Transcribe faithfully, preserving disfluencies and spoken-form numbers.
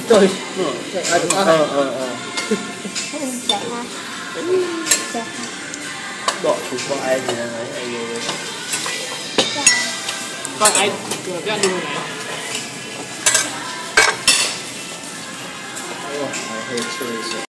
Trời. Ừ. Ai được Ờ ăn? ờ ờ. Chả ha. Chả ha. Gọi chụp qua ai thì là nói ai yêu. Con ai cái ăn đường này. Ủa, ai hay chơi